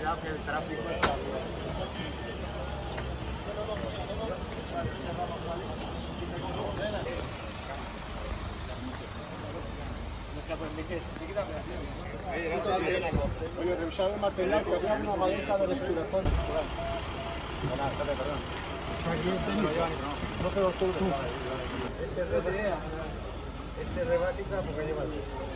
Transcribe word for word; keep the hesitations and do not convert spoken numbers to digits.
cuidado que el tráfico está... Oye, revisar el material, que había una madeja de respiración. Perdón. No quedó todo. Este es re básica porque lleva el...